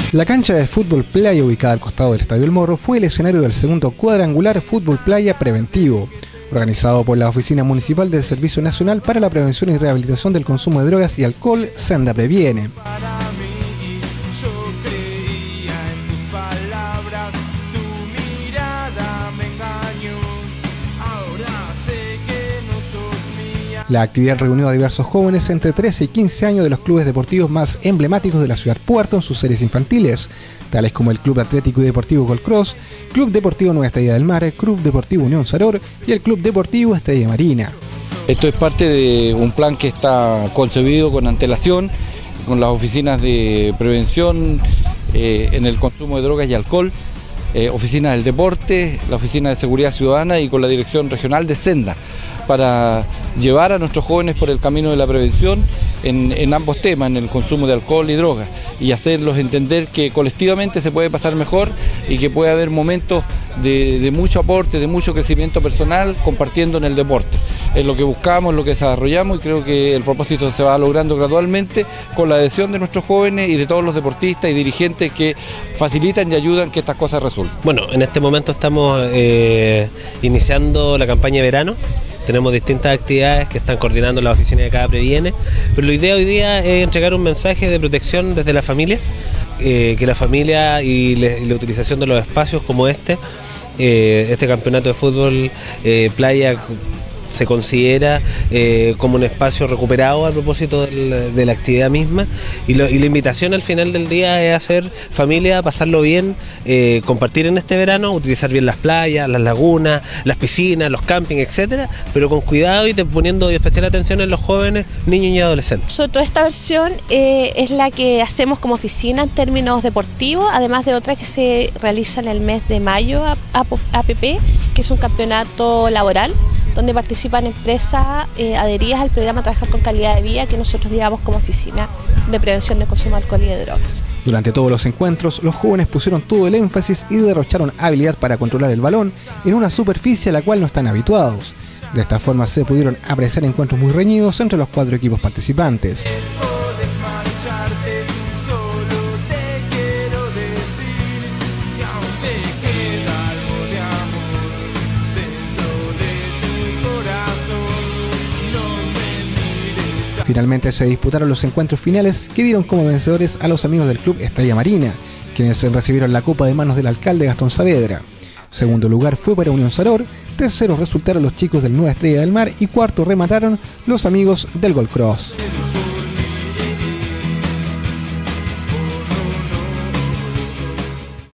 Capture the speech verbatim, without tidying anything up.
La cancha de fútbol playa ubicada al costado del Estadio El Morro fue el escenario del segundo cuadrangular Fútbol Playa Preventivo, organizado por la Oficina Municipal del Servicio Nacional para la Prevención y Rehabilitación del Consumo de Drogas y Alcohol, Senda Previene. La actividad reunió a diversos jóvenes entre trece y quince años de los clubes deportivos más emblemáticos de la ciudad Puerto en sus series infantiles, tales como el Club Atlético y Deportivo Gold Cross, Club Deportivo Nueva Estrella del Mar, Club Deportivo Unión Saror y el Club Deportivo Estrella Marina. Esto es parte de un plan que está concebido con antelación, con las oficinas de prevención eh, en el consumo de drogas y alcohol, eh, oficina del deporte, la oficina de seguridad ciudadana y con la dirección regional de Senda, para llevar a nuestros jóvenes por el camino de la prevención en, en ambos temas, en el consumo de alcohol y drogas, y hacerlos entender que colectivamente se puede pasar mejor y que puede haber momentos de, de mucho aporte, de mucho crecimiento personal compartiendo en el deporte. Es lo que buscamos, es lo que desarrollamos, y creo que el propósito se va logrando gradualmente con la adhesión de nuestros jóvenes y de todos los deportistas y dirigentes que facilitan y ayudan que estas cosas resulten. Bueno, en este momento estamos eh, iniciando la campaña de verano. Tenemos distintas actividades que están coordinando la oficina de cada Previene, pero la idea hoy día es entregar un mensaje de protección desde la familia, eh, que la familia y, le, y la utilización de los espacios como este, eh, este campeonato de fútbol eh, playa se considera eh, como un espacio recuperado a propósito del, de la actividad misma, y, lo, y la invitación al final del día es hacer familia, pasarlo bien, eh, compartir en este verano, utilizar bien las playas, las lagunas, las piscinas, los campings, etcétera, pero con cuidado y te, poniendo especial atención en los jóvenes, niños y adolescentes. Nosotros esta versión eh, es la que hacemos como oficina en términos deportivos, además de otra que se realiza en el mes de mayo a, a, A P P, que es un campeonato laboral, donde participan empresas eh, adheridas al programa Trabajar con Calidad de Vida que nosotros llevamos como oficina de prevención de consumo de alcohol y de drogas. Durante todos los encuentros, los jóvenes pusieron todo el énfasis y derrocharon habilidad para controlar el balón en una superficie a la cual no están habituados. De esta forma se pudieron apreciar encuentros muy reñidos entre los cuatro equipos participantes. Finalmente se disputaron los encuentros finales que dieron como vencedores a los amigos del Club Estrella Marina, quienes recibieron la copa de manos del alcalde Gastón Saavedra. Segundo lugar fue para Unión Saror, terceros resultaron los chicos del Nueva Estrella del Mar y cuarto remataron los amigos del Gold Cross.